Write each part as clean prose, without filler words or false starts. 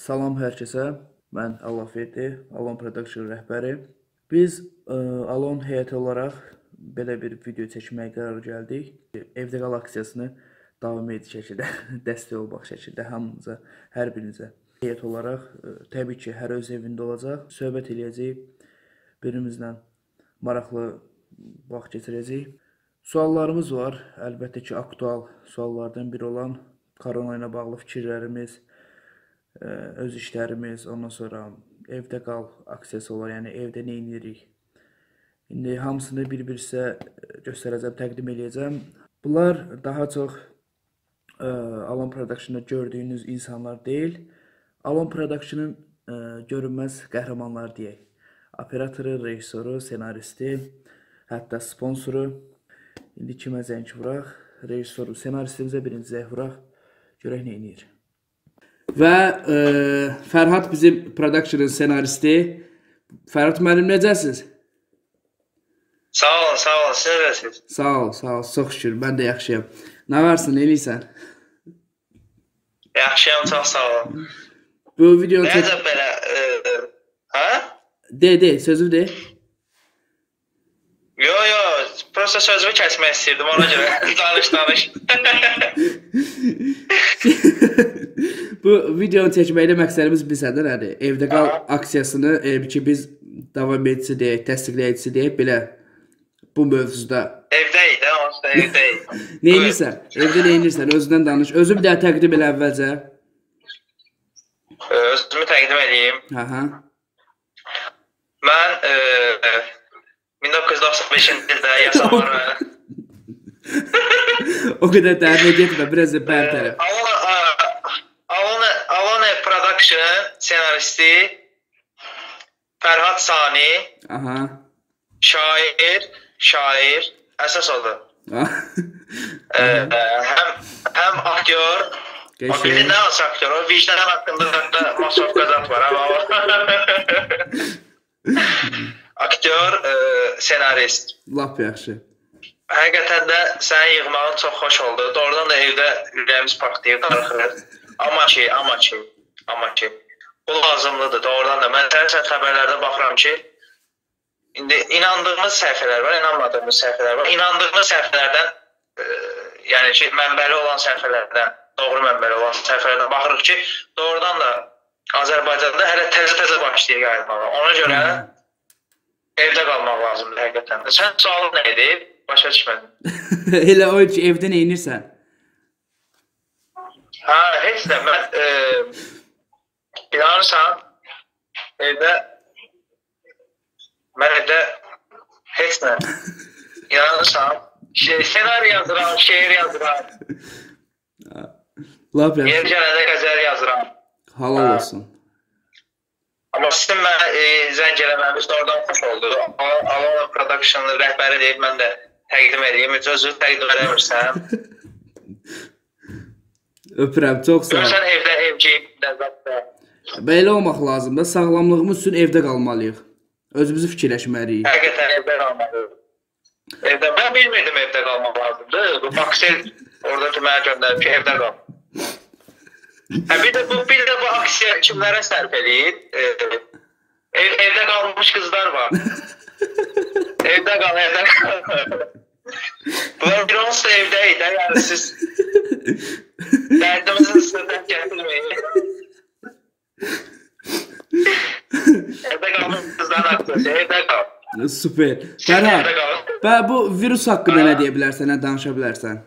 Salam hər kəsə. Mən Allahverdi, Alon Production rəhbəri. Biz Alon heyəti olaraq belə bir video çəkməyə qərar gəldik. Evdə qal aksiyasını davam edici şəkildə dəstək olmaq şəkildə hamınıza, hər birinizə heyət olaraq təbii ki, hər öz evində olacaq. Söhbət eləyəcəyik. Birimizlə maraqlı vaxt keçirəcəyik. Suallarımız var. Əlbəttə ki, aktual suallardan biri olan korona ilə bağlı fikirlərimiz, öz işlərimiz, ondan sonra evdə qal aksiyası olar, yəni evdə nə edirik. İndi hamısını bir-bir sizə göstərəcəm, təqdim edəcəm. Bunlar daha çox Alon Production'da gördüyünüz insanlar deyil, Alon Production'ın görünməz qəhrəmanlar deyək. Operatoru, rejissoru, senaristi, hətta sponsoru. İndi kimə zəng vuraq? Rejissoru, senaristimizə birinci zəng vuraq. Görək nə edir. Və Fərhad bizim Production'ın senaristi. Fərhad müəllim, necəsiniz? Sağ olun, siz necəsiniz? Sağ ol, çox şükür, mən də yaxşıyam. Nə varsın, nə eləyirsən? Yaxşıyam, çox sağ olun. Bu videonu Necə belə, hə? De, sözü de. Yo, prosta sözümü kəsmək istəyirdim, ona görə danış. Bu videonu çəkməkdə məqsədimiz bilsədir, hani evdə qal aksiyasını ki biz davam edici deyək, təsdiqləyicisi deyək, belə bu mövzuda. Evdəyik də, onsuz da evdəyik. Nə edirsən? Evdə nə edirsən? Özündən danış. Özü bir daha təqdim elə əvvəlcə. Özümü təqdim edeyim. Mən 1995-ci ildə yasamarım. O qədər dərinə getmə, biraz da bər tərəf. Alon Production senaristi Fərhad Sani. Şair, əsas odur. Həm aktyor, o bildi nə olsa aktyor, o vicdan haqqında da masovka zat var. Aktyor, senarist. Lap yaxşı. Həqiqətən də sənin yığmağın çox xoş oldu. Doğrudan da evdə ürəyimiz partlayıb darıxır. Amma ki, bu lazımlıdır. Doğrudan da mən səhər xəbərlərdə baxıram ki, indi inandığımız səhifələr var, inanmadığımız səhifələr var. İnandığımız səhifələrdən, yəni ki, mənbəli olan səhifələrdən, doğru mənbəli olan səhifələrdən baxırıq ki, doğrudan da Azərbaycanda hələ təzə başlayır yayılmağa. Ona görə evdə qalmaq lazımdır həqiqətən də. Sən sualın nə idi? Başa düşmədim. Elə o ki, evdə nə edirsən? Heç də, mən inanırsan, evdə heç nə, inanırsan, senari yazıram, şeir yazıram, yer gələndə qəzəl yazıram. Halal olsun. Amma sizin mənə zəng eləməmiz oradan xoş oldu. Alon Production'ın rəhbəri deyib, mən də təqdim edeyim. Özünü təqdim eləmirsən. Öpürəm, çox sağ ol. Görürsən evdə evciyim, nəzətdə. Belə olmaq lazımdır. Sağlamlığımız üçün evdə qalmalıyıq. Özümüzü fikirləşməliyik. Həqiqətən evdə qalmalıyıq. Mən bilmirdim evdə qalmaq lazımdır. Bu Maksel oradakı mənə göndərib ki, evdə qal. Bir də bu aksiya kimlərə sərf eləyir? Evdə qalmış qızlar var. Evdə qal. Bunlar bir onsuz da evdəyik də, yəni siz dərdimizin üstündən gətirməyin. Evdə qalmış qızların aksiyası, evdə qal. Süper. Fərhad, bu virus haqqında nə deyə bilərsən, nə danışa bilərsən?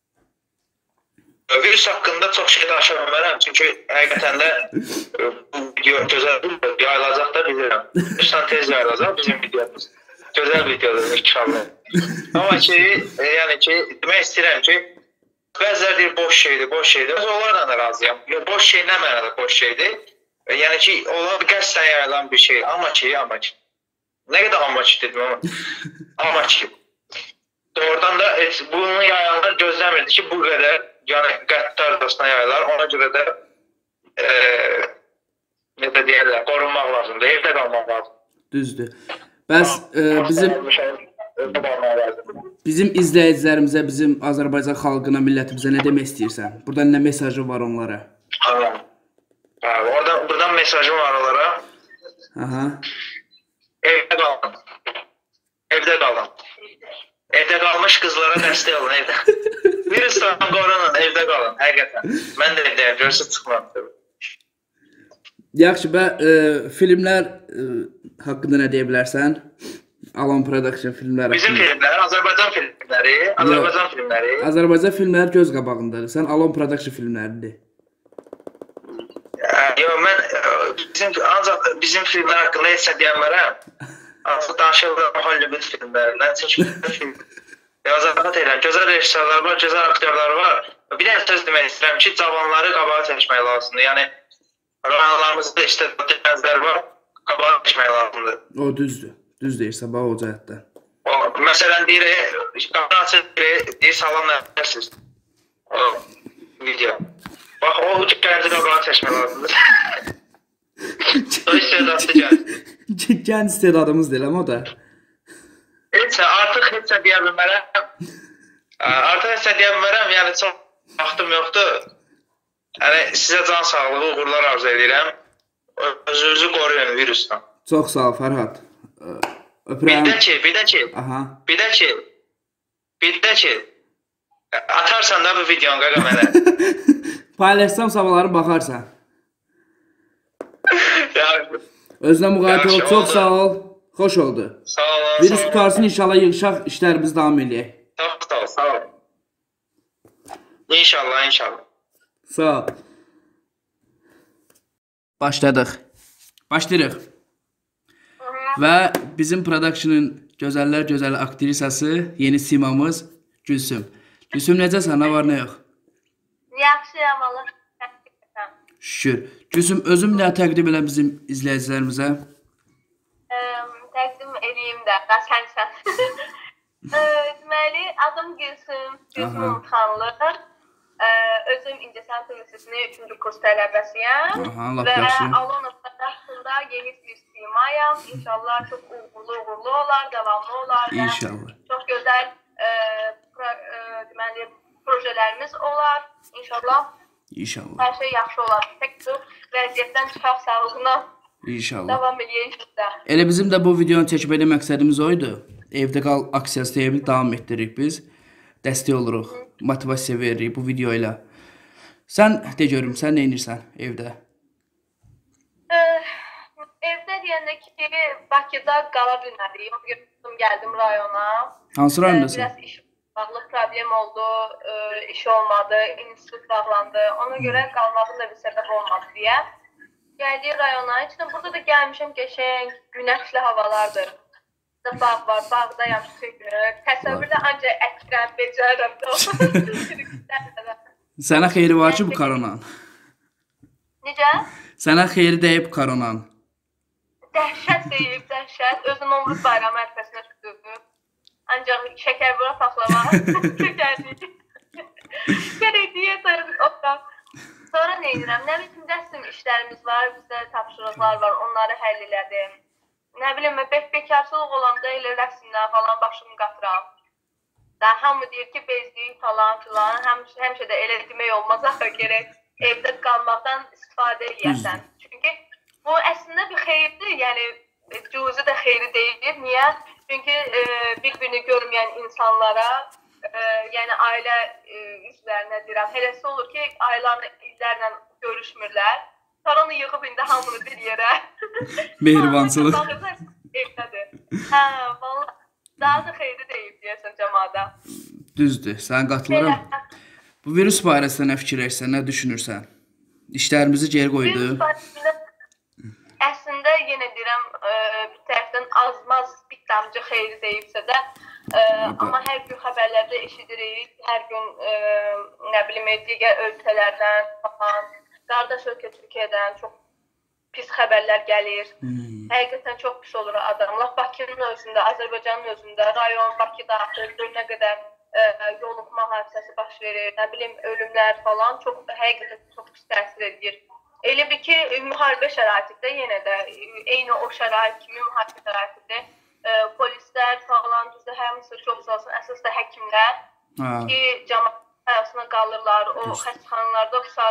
Virüs haqqında çox şey danışa bilmərəm, çünki həqiqətən də bu video gözəl yayılacaq da bilirəm. Virüsdən tez yayılacaq bizim videomuz. Gözəl videodur, inşallah. Amma ki, yəni ki, demək istəyirəm ki, bəzilər deyir, boş şeydir. Biz onlarla da razıyam. Boş şey nə mənada boş şeydir? Yəni ki, onlar qəsdən yayılan bir şey. Amma ki. Nə qədər amma ki dedim ama. Amma ki. Doğrudan da bunu yayanlar gözləmirdi ki, bu qədər yəni qəddarcasına yayılar, ona görə də necə deyərlər, qorunmaq lazımdır, evdə qalmaq lazımdır. Düzdür. Bəs bizim izləyicilərimizə, bizim Azərbaycan xalqına, millətimizə nə demək istəyirsən? Burada nə mesajı var onlara? Burada mesajım var onlara. Aha. Evdə qalın. Evdə qalın. Evdə qalmış qızlara dəstək olun evdə. Virusdan qorunun, evdə qalın. Həqiqətən. Mən də evdəyəm, görürsün çıxmadım. Yaxşı, filmlər haqqında nə deyə bilərsən? Alon Production filmləri. Bizim filmlər, Azərbaycan filmləri, Azərbaycan filmləri göz qabağındadır. Sən Alon Production filmləridir. Yox, mən ancaq bizim filmlər haqqında heç nə deyəmərəm. Ancaq danışıram Hollywood filmlərindən. Çünki zarafat edirəm. Gözəl rejissorlar var, gözəl aktyorlar var. Bir də söz demək istəyirəm ki, cavanları qabağa çəkmək lazımdır. Yəni, rayonlarımızda istədiyyə gənclər var, qabağa çəkmək lazımdır. O düzdür. Düz deyirsən, bax o cəhətdə. Məsələn, deyir, qapını açır, deyir, salam nərsiniz. O video. Bax, o gənci qabağa çəkmək lazımdır. O istedadlı gənc. Gənc istedadımız deyil, ama o da. Artıq heç nə deyə bilmərəm. Yəni çox vaxtım yoxdur. Yəni, sizə can sağlığı, uğurlar arzu edirəm. Özünüzü qoruyun virusdan. Çox sağ ol, Fərhad. Bir də ki, atarsan da bu videonu qaqa mənə. Paylaşsam sabahları baxarsan. Özünə müqayət ol, çox sağ ol. Xoş oldu. Sağ olun. Virüs qutarsın, inşallah yığışaq, işlərimiz davam eləyək. Sağ ol. İnşallah. Sağ ol. Başlayırıq. Və bizim production'ın gözəllər gözəl aktrisası, yeni simamız Gülsüm. Gülsüm, necəsən? Nə var, nə yox? Yaxşıyam, Allah. Şükür. Gülsüm, özüm nə təqdim elə bizim izləyicilərimizə? Təqdim edeyim də, sənsən. Deməli, adım Gülsüm, Gülsüm Umutxanlı. Özüm İncəsənət Üniversitesinin 3-cü kurs tələbəsiyəm. Və Alon Production'da yeni bir simayam. İnşallah çox uğurlu olar, davamlı olar. İnşallah. Çox gözəl projelərimiz olar. İnşallah. Hər şey yaxşı olar. Tək bu vəziyyətdən çıxaq sağlığına. İnşallah. Davam eləyək. Elə bizim də bu videonu çəkib edə məqsədimiz oydu. Evdə qal aksiyası deyə davam etdiririk biz. Dəstək oluruq, motivasiya veririk bu video ilə. Sən de görüm, sən nə edirsən evdə? Evdə deyəndə ki, Bakıda qala bilmədik. Gəldim rayona. Hansı rayondasın? Biraz iş bağlı problem oldu, iş olmadı, institut bağlandı. Ona görə qalmağın da bir səbəb olmadı deyə. Gəldik rayona. Burada da gəlmişəm qəşəng, günəşli havalardır. Bağ var, bağdayam sürünür. Təsəvvürdə ancaq əkrəm, becərəm. Sənə xeyri var ki bu koronan? Necə? Sənə xeyri deyib koronan? Dəhşət deyib, dəhşət. Özü Novruz bayramı ərfəsinə tutuldu. Ancaq şəkər bura paxlama. Şəkərlik. Gərək deyəsən, oxram. Sonra nə edirəm? Nə bilim, rəsm işlərimiz var, bizdə tapşırıqlar var, onları həll elədim. Nə bilim, bekarsılıq olanda elə rəsmdən falan başımı qatıram. Hamı deyir ki, bezliyik falan filan. Həmişə də elə demək olmaz, axı gərək evdə qalmaqdan istifadə edəsən. Çünki bu əslində bir xeyirdir, yəni cüzi də xeyri deyil. Niyə? Çünki bir-birini görməyən insanlara, yəni ailə üzvlərinə deyirəm, eləsi olur ki, ailələrlə illərlə görüşmürlər. Sonra yığıb indi hamını bir yerə. Mehribançılıq. Evdədir. Vallahi daha da xeyri deyib deyəsən cəmaata. Düzdür, sən qatılıram. Bu virus barəsində nə fikirləşsən, nə düşünürsən? İşlərimizi geri qoydu. Virus barəsində əslində yenə deyirəm, bir tərəfdən azmaz bir damcı xeyri deyibsə də, amma hər gün xəbərlərdə eşidirik, hər gün nə bilim, digər ölkələrdən falan, qardaş ölkə Türkiyədən çox pis xəbərlər gəlir. Həqiqətən çox pis olur adamlar. Bakının özündə, Azərbaycanın özündə, rayon Bakıda artıq nə qədər yoluxma hadisəsi baş verir, nə bilim, ölümlər falan həqiqətən çox pis təsir edir. Elə bir ki, müharibə şəraitində yenə də eyni o şərait kimi müharibə şəraitində polislər falan, düzdür, həmisi çox olsun, əsas da həkimlər ki, cəmaət arasına qalırlar, o xəstəxanalarda bu saat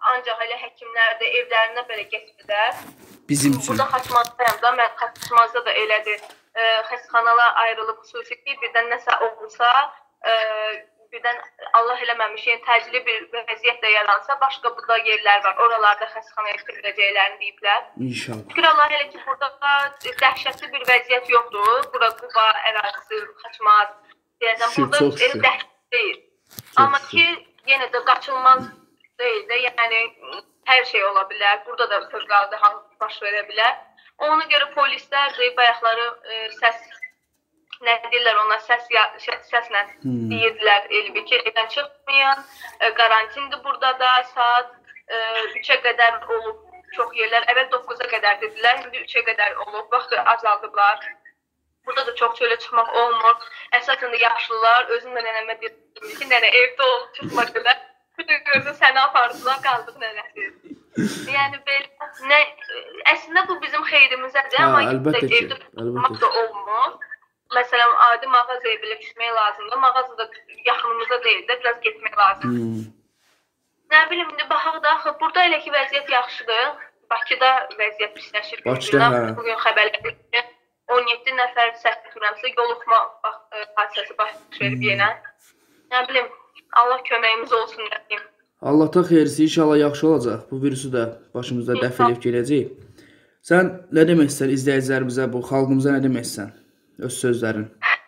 ancaq elə həkimlər də evlərinə belə getmirlər. Bizim üçün. Burada Xaçmazdayam da, mən Xaçmazda da elədir. Xəstəxanalar ayrılıb xüsusi ki, birdən nəsə olursa, birdən Allah eləməmiş, yəni təcili bir vəziyyət də yaransa, başqa burada yerlər var. Oralarda xəstəxanaya götürüləcəklərini deyiblər. İnşallah. Şükür Allah elə ki, burada dəhşətli bir vəziyyət yoxdur. Bura Quba ərazisi, Xaçmaz, deyəsən, burada elə dəhşət deyil. Amma ki, yenə də qaçılmaz deyil də, yəni hər şey ola bilər. Burada da fövqəladə hal baş verə bilər. Ona görə polislər də bayaqları səs, nə deyirlər ona, səslə deyirdilər Elvi ki, evdən çıxmayın, karantindir burada da, saat 3-ə qədər olub çox yerlər. Əvvəl 9-a qədər dedilər, indi 3-ə qədər olub, vaxtı azaldıblar. Burada da çox çölə çıxmaq olmur. Əsasən də yaşlılar, özüm də nənəmə deyirdim ki, nənə evdə olub çıxma qədər. Gördüm səni apardılar, qaldıq nənəsi. Yəni belə, əslində bu bizim xeyrimizədir, amma evdə tutmaq da olmur. Məsələn, adi mağazaya belə düşmək lazımdır. Mağaza da yaxınımızda deyil də, biraz getmək lazımdır. Nə bilim, indi baxaq da, burada elə ki, vəziyyət yaxşıdır. Bakıda vəziyyət pisləşir. Bugün xəbərlədir ki, 17 nəfər səhv tuturamsa, yoluxma hadisəsi baş verib yenə. Nə bilim, Allah köməyimiz olsun, nə deyim. Allahdan xeyrisi, inşallah yaxşı olacaq. Bu virüsü də başımızda dəf edib gələcək. Sən nə demək istəyirsən izləyicilərimizə, bu xalqımıza nə demək istəyirsən? Öz sözlərin.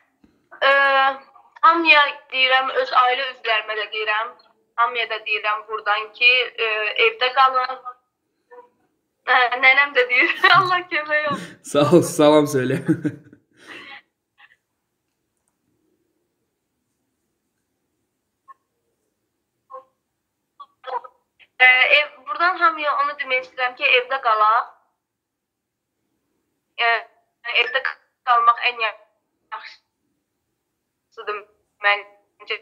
Hamıya deyirəm, öz ailə üzvlərimə də deyirəm. Hamıya da deyirəm buradan ki, evdə qalın. Nənəm də deyir, Allah kömək olsun. Sağ ol, salam söyle. Buradan hamıya onu demək istəyirəm ki, evdə qalaq. Evdə qalmaq ən yaxşısıdır məncə.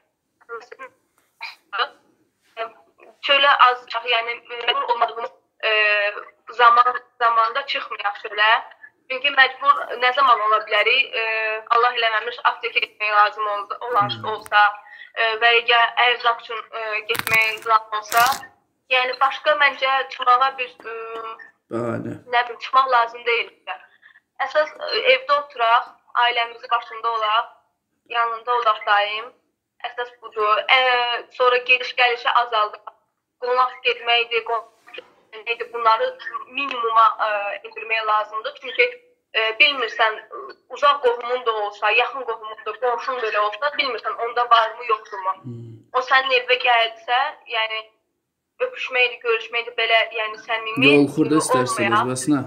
Çölə az çıxaq, yəni məcbur olmadığımız zamanda çıxmayaq çölə. Çünki məcbur nə zaman ola bilərik, Allah eləməmiş aptekə getmək lazım olsa və ya ərzaq üçün getmək lazım olsa, yəni başqa məncə çıxmağa bir, nə bilim, çıxmaq lazım deyil. Əsas evdə oturaq, ailəmizi başında olaq, yanında olaq daim. Əsas budur. Sonra gediş-gəlişə azaldıq. Qonaq getməkdir, bunları minimuma indirmək lazımdır. Çünki bilmirsən, uzaq qohumun da olsa, yaxın qohumun da, qonşun belə olsa, bilmirsən, onda var mı, yoxdur mu? O sənin evə gəlsə, yəni öpüşməkdir, görüşməkdir, belə, yəni səmimi yolxurda istərsiniz, bəsnə.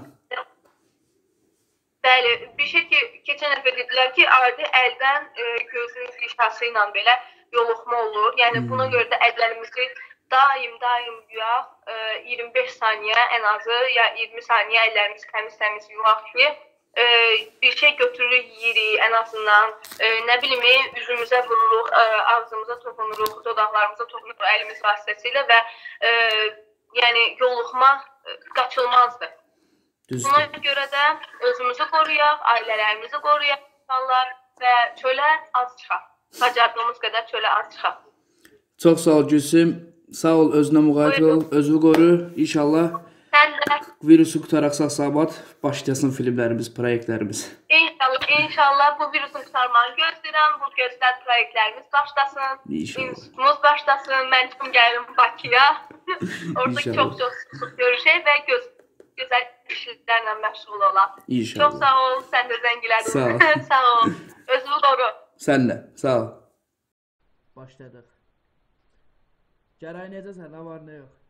Bəli, bir şey ki, keçən dəfə dedilər ki, adi əldən gözün fişası ilə belə yoluxma olur. Yəni buna görə də əllərimizi daim yuyaq, 25 saniyə ən azı, ya 20 saniyə əllərimizi təmiz yuyaq ki, bir şey götürürük, yeyirik ən azından, nə bilim, üzümüzə vururuq, ağzımıza toxunuruq, dodaqlarımıza toxunuruq əlimiz vasitəsilə və yəni yoluxma qaçılmazdır. Buna görə də özümüzü qoruyaq, ailələrimizi qoruyaq və çölə az çıxaq. Bacardığımız qədər çölə az çıxaq. Çox sağ ol Gülsüm. Sağ ol, özünə müğayət ol, özünü qoru. İnşallah virüsü qutaraq sağ-salamat başlayasın filmlərimiz, proyektlərimiz. İnşallah bu virüsün qutarmağını gözləyirəm. Bu gözlən proyektlərimiz başlasın. İnşallah başlasın. Mən çıxım gəlirim Bakıya. Orada çox-çox sıx görüşək və gözəl işlərlə məşğul olaq. İnşallah. Çox sağ ol, sən də zəngilədin. Sağ ol. Sağ ol. Özünü qoru. Sən də, sağ ol. Başladıq. Gəray necəsən, nə var, nə yox?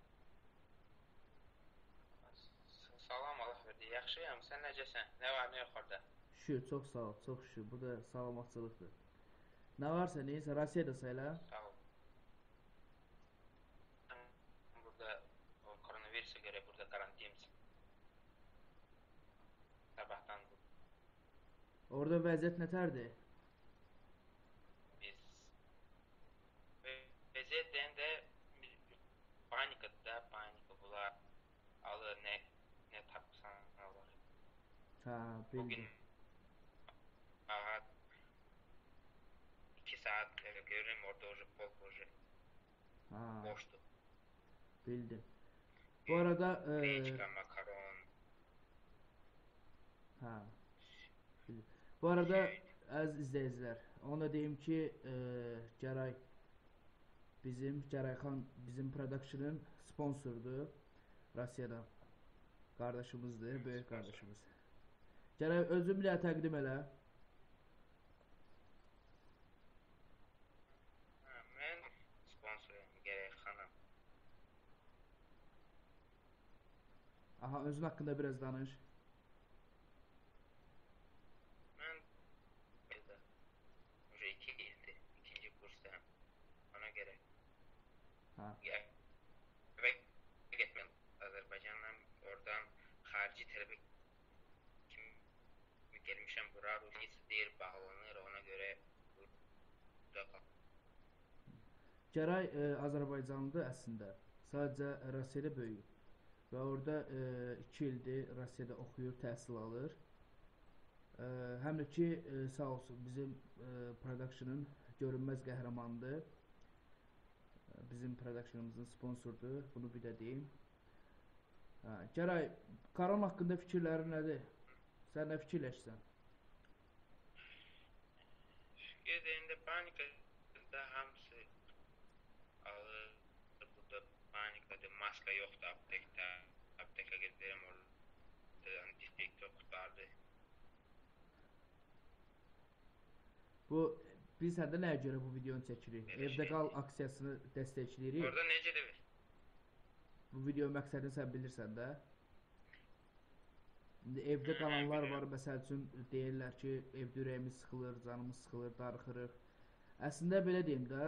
Salam Allah verdi, yaxşıyam, sən necəsən? Nə var, nə yox orada? Şükür, çox sağ ol, çox şükür. Bu da salamatçılıqdır. Nə varsa, neysə, Rusiyadasa elə? Sağ ol. Burada koronavirusa görə burada karantinimiz. Sabahdan. Orada vəziyyət nətərdir? Vəziyyət deyəndə panika bunlar alır, nə tapsan alır. Hə, bildim. Bugün 2 saat görürüm orada pol boşdur. Bildim. Bu arada Rechka, makaron. ha. Bildim. Bu arada əziz izləyicilər, ona deyim ki, Cərayxan bizim production'ın sponsordur. Rusiyadan qardaşımızdır, böyük qardaşımız. Cəray, özün bir daha təqdim elə. Mən sponsorum gərək xanım. Aha, özün haqqında biraz danış. Mən burada 2 ildir, 2-ci kursdayım. Ona görə Ha. və getməm Azərbaycandan, oradan xarici tələbə kimi gəlmişəm bura, Rusiya deyir, bağlanır, ona görə burada qal. Cəray Azərbaycanlıdır əslində. Sadəcə Rusiyada böyüyüb. Və orada 2 ildir Rusiyada oxuyur, təhsil alır. Həm də ki, sağ olsun, bizim production'ın görünməz qəhrəmanıdır. Bizim production'ımızın sponsordur, bunu bir də deyim. Cəray, Karan haqqında fikirlərin nədir? Sən nə fikirləşsən? Gedəndə panikada hamısı alır, burada panikada maska yoxdur aptekdə. Apteka gedirəm, orada dezinfektor qutardı. Biz səndə nəyə görə bu videonu çəkirik? Evdə qal aksiyasını dəstəkləyirik. Orada necədir? Bu video məqsədini sən bilirsən də. İndi evdə qalanlar var, məsəl üçün deyirlər ki, evdə ürəyimiz sıxılır, canımız sıxılır, darıxırıq. Əslində belə deyim də,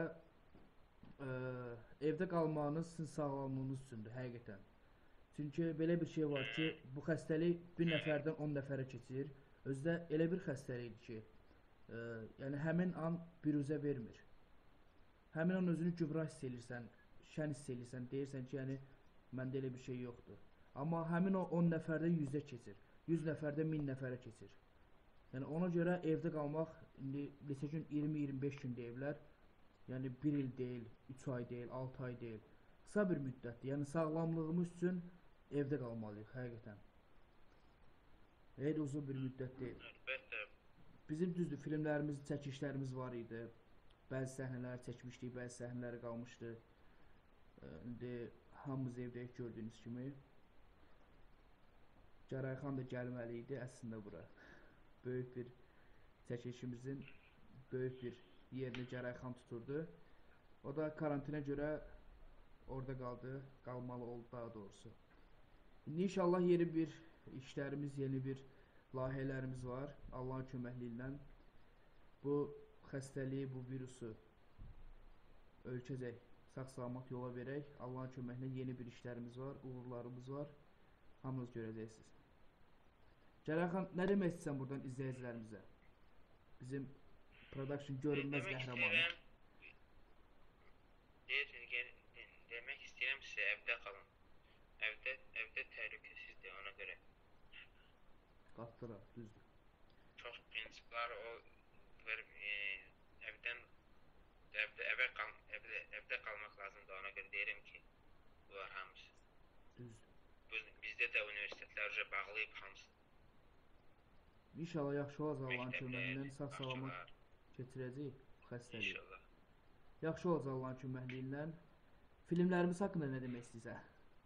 evdə qalmağınız sizin sağlamlığınız üçündür, həqiqətən. Çünki belə bir şey var ki, bu xəstəlik bir nəfərdən 10 nəfərə keçir. Özdə elə bir xəstəlikdir ki, yəni həmin an biruzə vermir. Həmin an özünü gübrah hiss edirsən, şən hiss edirsən, deyirsən ki, yəni məndə elə bir şey yoxdur. Amma həmin o 10 nəfərdən 100-ə keçir, 100 nəfərdən 1000 nəfərə keçir. Yəni ona görə evdə qalmaq, indi neçə gün, 20-25 gün deyiblər. Yəni 1 il deyil, 3 ay deyil, 6 ay deyil. Qısa bir müddətdir. Yəni sağlamlığımız üçün evdə qalmalıyıq, həqiqətən. Heç uzun bir müddət deyil. Bizim düzdür, filmlərimiz, çəkişlərimiz var idi. Bəzi səhnələr çəkmişdik, bəzi səhnələri qalmışdı. İndi hamımız evdəyik gördüyünüz kimi. Cərayxan da gəlməli idi əslində bura. Böyük bir çəkişimizin böyük bir yerini Cərayxan tuturdu. O da karantinə görə orada qaldı, qalmalı oldu daha doğrusu. İndi inşallah yeni bir işlərimiz, yeni bir layihələrimiz var. Allahın köməkliyi ilə bu xəstəliyi, bu virusu ölkəcək, sağ-salamat yola verək. Allahın köməkliyi ilə yeni bir işlərimiz var, uğurlarımız var. Hamınız görəcəksiniz. Cərayxan, nə demək istəyirsən buradan izləyicilərimizə? Bizim production görünməz qəhrəmanı. Demək istəyirəm sizə, evdə qalın. Evdə təhlükəsizdir, ona görə. Qatdıra, düzdür. Çox prinsiplər o evdə qalmaq lazımdır, ona görə deyirəm ki, bunlar hamısı. Düzdür. Bizdə də universitetlər bağlayıb hamısı. İnşallah yaxşı olacaq Allahın köməkliyi ilə, sağ-salamat keçirəcəyik bu xəstəliyi. İnşallah. Yaxşı olacaq Allahın köməkliyi ilə. Filmlərimiz haqqında nə demək istəyirsən?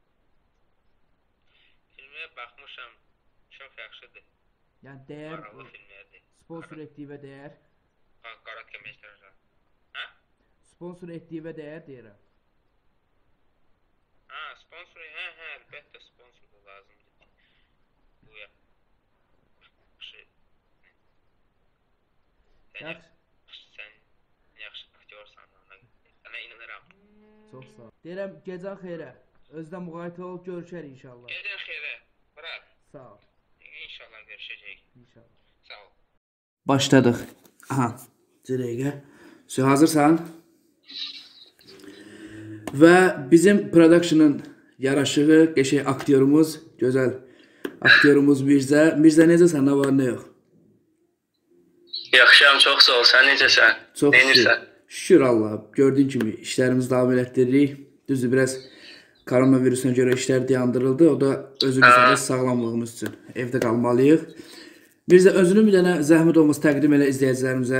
Filmə baxmışam, çox yaxşıdır. Yəni dəyər, Maraqlı filmlərdir. sponsor etdiyivə dəyər. Qaratka meşlərdə. Hə? Sponsor etdiyivə dəyər deyirəm. Ha, sponsor, hə, əlbəttə sponsor da lazımdır ki, bu yaxşı. Sən yaxşı aktyorsan, sənə inanıram. Çox sağ ol. Deyirəm, gecən xeyrə. Özdən müğayət ol, görüşərik inşallah. Gecən xeyrə, bırak. Sağ ol. İnşallah görüşəcəyik. İnşallah. Sağ ol. Başladıq. Aha, bir dəqiqə. Hazırsan? Və bizim production'ın yaraşığı, qəşəng aktyorumuz, gözəl aktyorumuz Mirzə. Mirzə necəsən, nə var, nə yox? Yaxşıyam, çox sağ ol. Sən necəsən? Çox şükür. Şükür Allah. Gördüyün kimi işlərimizi davam elətdiririk. Düzdür, biraz koronavirusuna görə işlər dayandırıldı. O da özümüzə sağlamlığımız üçün evdə qalmalıyıq. Mirzə, özünü bir dənə zəhmət olması təqdim elə izləyicilərimizə.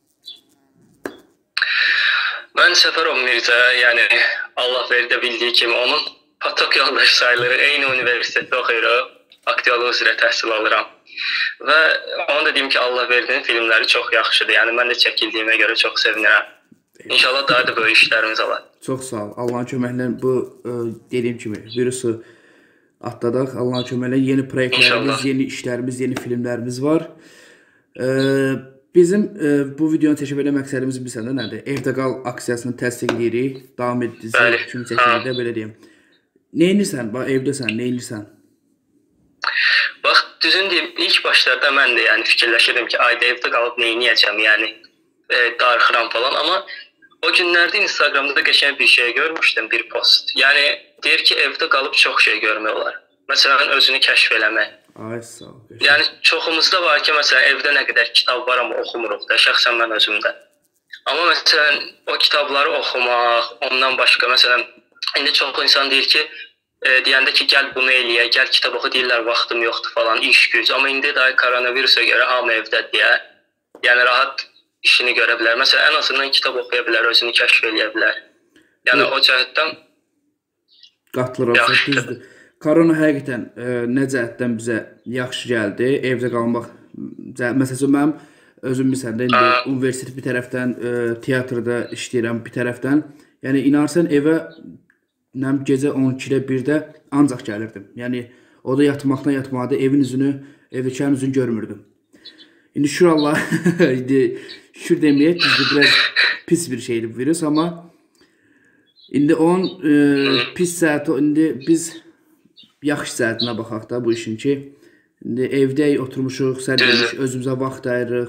Mən Səfərov Mirzə, yəni Allah verdə bildiyi kimi onun patok yoldaş sayılır. Eyni universitetdə oxuyuruq, aktyorluq üzrə təhsil alıram. Və onu da deyim ki, Allah verdiyin filmləri çox yaxşıdır. Yəni mən də çəkildiyimə görə çox sevinirəm. İnşallah daha da böyük işlərimiz olar. Çox sağ ol. Allahın köməklə bu dediyim kimi virusu atladaq. Allahın köməklə yeni proyektlərimiz, yeni işlərimiz, yeni filmlərimiz var. Bizim bu videonu təşkil edən məqsədimiz bilsən də nədir? Evdə qal aksiyasını təsdiqləyirik. Davam edici kimi çəkildə belə deyim. Nə edirsən? Bax evdəsən, nə edirsən? Bax, düzün deyim, ilk başlarda mən də yəni fikirləşirdim ki, ayda evdə qalıb nə edəcəm, yəni darıxıram falan, amma o günlərdə Instagramda qəşəng bir şey görmüşdüm, bir post. Yəni deyir ki, evdə qalıb çox şey görmək olar. Məsələn, özünü kəşf eləmək. Ay sağ ol. Yəni çoxumuzda var ki, məsələn, evdə nə qədər kitab var amma oxumuruq da, şəxsən mən özümdə. Amma məsələn, o kitabları oxumaq, ondan başqa, məsələn, indi çox insan deyir ki, deyəndə ki, gəl bunu eləyə, gəl kitab oxu, deyirlər, vaxtım yoxdur falan, iş güc. Amma indi də koronavirusa görə hamı evdədir deyə, yəni rahat işini görə bilər. Məsələn, ən azından kitab oxuya bilər, özünü kəşf eləyə bilər. Yəni o cəhətdən qatılıram, düzdür. Korona həqiqətən nə cəhətdən bizə yaxşı gəldi, evdə qalmaq. Məsələn, mənim özüm bilsən də, indi universitet bir tərəfdən, teatrda işləyirəm bir tərəfdən. Yəni, inarsan evə gecə 12-də 1-də ancaq gəlirdim. Yəni, o da yatmaqdan yatmaqda evin üzünü, evdəkərin üzünü görmürdüm. İndi şükür Allah, şükür deməyək, biraz pis bir şeydir bu virus, amma indi onun pis səati, indi biz yaxşı səətinə baxaq da bu işin ki, indi evdəyik, oturmuşuq, sərgəlmiş, özümüzə vaxt ayırırıq.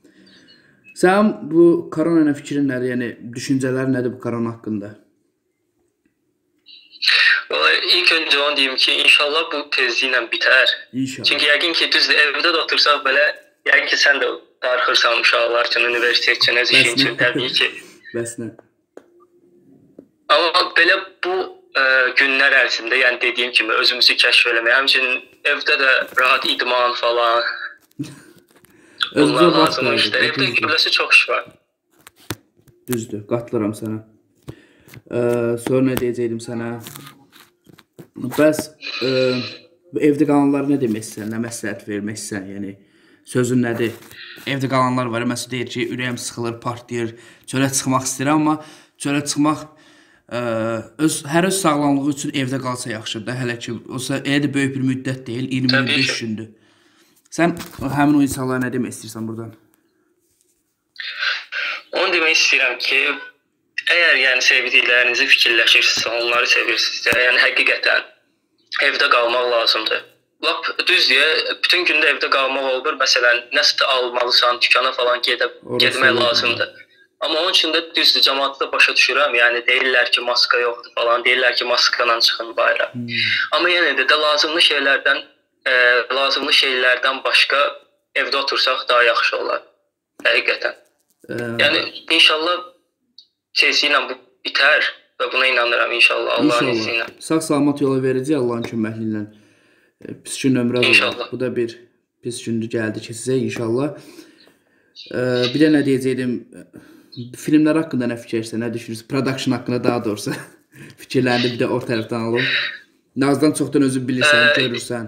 Sən bu korona ilə fikrin nədir, yəni düşüncələr nədir bu korona haqqında? İlk öncə onu deyim ki, inşallah bu tezliklə bitər. İnşallah. Çünki yəqin ki, düzdür, evdə də otursaq belə, yəqin ki, sən də darıxırsan uşaqlar üçün, universitet üçün, öz işin üçün, təbii ki. Bəs nə? Amma belə bu günlər ərzində, yəni dediyim kimi, özümüzü kəşf eləmək, həmçinin evdə də rahat idman falan, bunlar lazım işlər. Evdə görüləsi çox iş var. Düzdür, qatılıram sənə. Sonra nə deyəcəkdim sənə? Bəs evdə qalanlar nə demək istəyən, nə məsləhət vermək istəyən, yəni sözün nədir? Evdə qalanlar var, məsələn deyir ki, ürəyim sıxılır, partlayır, çölə çıxmaq istəyirəm, amma çölə çıxmaq hər öz sağlamlığı üçün evdə qalsa yaxşıdır, hələ ki, olsa elə də böyük bir müddət deyil, 20-25 gündür. Sən həmin o insanlara nə demək istəyirsən buradan? Onu demək istəyirəm ki, əgər yəni sevdiklərinizi fikirləşirsinizsə, onları sevirsinizsə, yəni həqiqətən evdə qalmaq lazımdır. Lap düzdür, bütün gündə evdə qalmaq olur. Məsələn, nəsə almalısan, dükana falan getmək lazımdır. Amma onun üçün də düzdür, cəmaatda başa düşürəm. Yəni deyirlər ki, maska yoxdur falan, deyirlər ki, maskadan çıxın bayra. Amma yenə də lazımlı şeylərdən başqa evdə otursaq daha yaxşı olar. Həqiqətən. Yəni inşallah tezliklə bu bitər və buna inanıram inşallah Allahın izni ilə. Sağ-salamat yola verəcək Allahın köməkliyi ilə. Pis gün ömrə var. Bu da bir pis gündür, gəldi keçəcək inşallah. Bir də nə deyəcəkdim, filmlər haqqında nə fikirsən, nə düşünürsən? Production haqqında daha doğrusu fikirlərini bir də o tərəfdən alım. Nazdan çoxdan özü bilirsən, görürsən.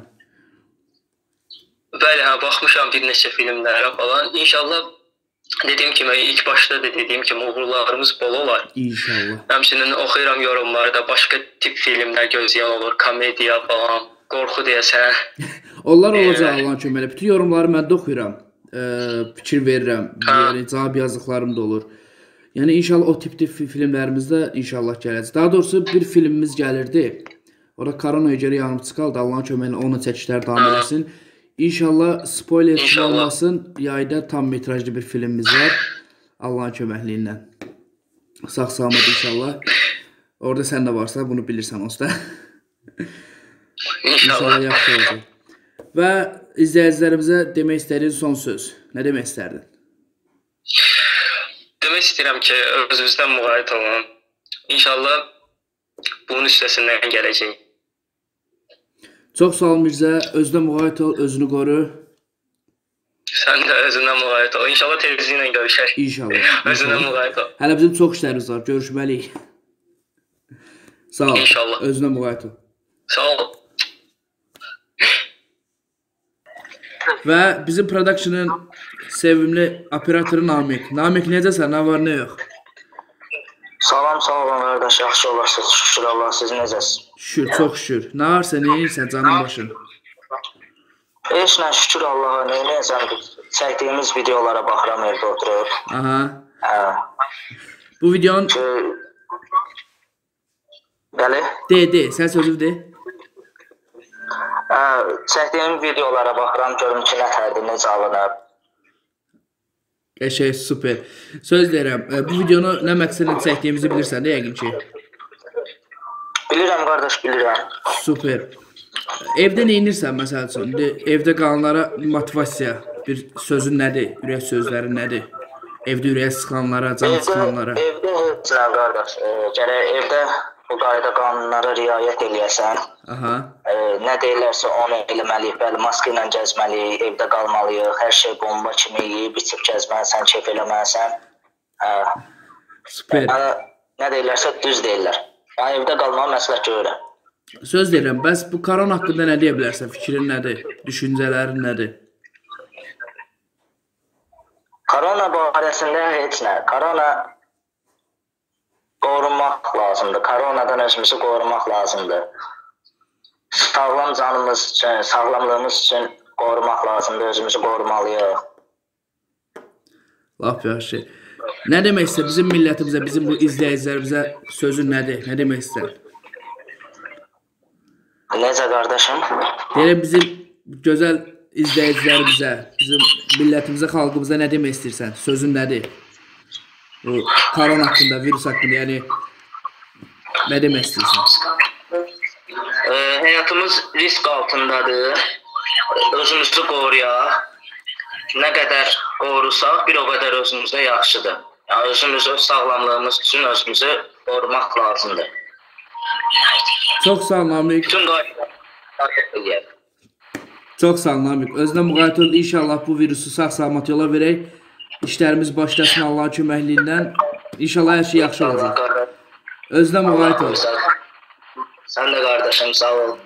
Bəli, baxmışam bir neçə filmlərə falan. İnşallah dediyim kimi, ilk başda da dediyim kimi uğurlarımız bol olar. İnşallah. Həmçinin oxuyuram yorumlarda, başqa tip filmlər gözləyən olur, komediya falan, qorxu deyəsən. Onlar olacaq Allahın köməklə. Bütün yorumları mən də oxuyuram, fikir verirəm, yəni cavab yazdıqlarım da olur. Yəni inşallah o tip filmlərimizdə inşallah gələcək. Daha doğrusu bir filmimiz gəlirdi. O da koronaya görə yanıb çıxaldı. Allahın köməklə onun çəkişləri davam eləsin. İnşallah spoiler olmasın, yayda tam metrajlı bir filmimiz var. Allahın köməkliyi ilə. Sağ-salamat inşallah. Orada sən də varsa bunu bilirsən onsuz. İnşallah yaxşı olacaq. Və izləyicilərimizə demək istədiyin son söz. Nə demək istərdin? Demək istəyirəm ki, özünüzdən müğayət olun. İnşallah bunun üstəsindən gələcəyik. Çox sağ ol Mirzə, özünə müğayət ol, özünü qoru. Sən də özünə müğayət ol. İnşallah tezliklə görüşərik. İnşallah. Özünə müğayət ol. Hələ bizim çox işlərimiz var, görüşməliyik. Sağ ol. İnşallah. Özünə müğayət ol. Sağ ol. Və bizim production'ın sevimli operatoru Namik. Namik necəsən? Nə var, nə yox? Salam, sağ olun qardaş, yaxşı olasınız, şükür Allah, siz necəsiz? Şükür, çox şükür. Nə varsa, nə edirsən canın başın? Heç nə, şükür Allaha, nə edirsən? Çəkdiyimiz videolara baxıram evdə oturub. Aha. Hə. Bu videonun... Bəli? De, sən sözü de. Çəkdiyim videolara baxıram, görüm ki, nətərdir, necə alınır. Qəşəng, super. Söz deyirəm, bu videonu nə məqsədlə çəkdiyimizi bilirsən də yəqin ki. Bilirəm qardaş, bilirəm. Super. Evdə nə edirsən məsəl üçün? Evdə qalanlara motivasiya bir sözün nədir? Ürək sözləri nədir? Evdə ürək sıxanlara, can sıxanlara. Evdə heç nə qardaş. Gərək evdə bu qayda qanunlara riayət eləyəsən. Aha. Nə deyirlərsə onu eləməliyik. Bəli, maska ilə gəzməliyik, evdə qalmalıyıq. Hər şey bomba kimi yeyib, içib gəzməlisən, keyf eləməlisən. Super. Nə deyirlərsə düz deyirlər. Yəni evdə qalmağı məsləhət görürəm. Söz deyirəm, bəs bu korona haqqında nə deyə bilərsən? Fikrin nədir? Düşüncələrin nədir? Korona barəsində heç nə. Korona qorunmaq lazımdır. Koronadan özümüzü qorumaq lazımdır. Sağlam canımız üçün, sağlamlığımız üçün qorumaq lazımdır. Özümüzü qorumalıyıq. Lap yaxşı. Nə demək istəyir bizim millətimizə, bizim bu izləyicilərimizə sözün nədir? Nə demək istəyir? Necə qardaşım? Deyirəm bizim gözəl izləyicilərimizə, bizim millətimizə, xalqımıza nə demək istəyirsən? Sözün nədir? Bu korona haqqında, virus haqqında, yəni nə demək istəyirsən? Həyatımız risk altındadır. Özümüzü qoruyaq. Nə qədər qorusaq, bir o qədər özümüzə yaxşıdır. Yəni özümüz, öz sağlamlığımız üçün özümüzü qorumaq lazımdır. Çox sağ ol Namik. Bütün qaydalar. Çox sağ ol Namik. Özünə müğayət ol. İnşallah bu virusu sağ-salamat yola verək. İşlərimiz başlasın Allahın köməkliyindən. İnşallah hər şey yaxşı olacaq. Özünə müğayət ol. Sən də qardaşım, sağ ol.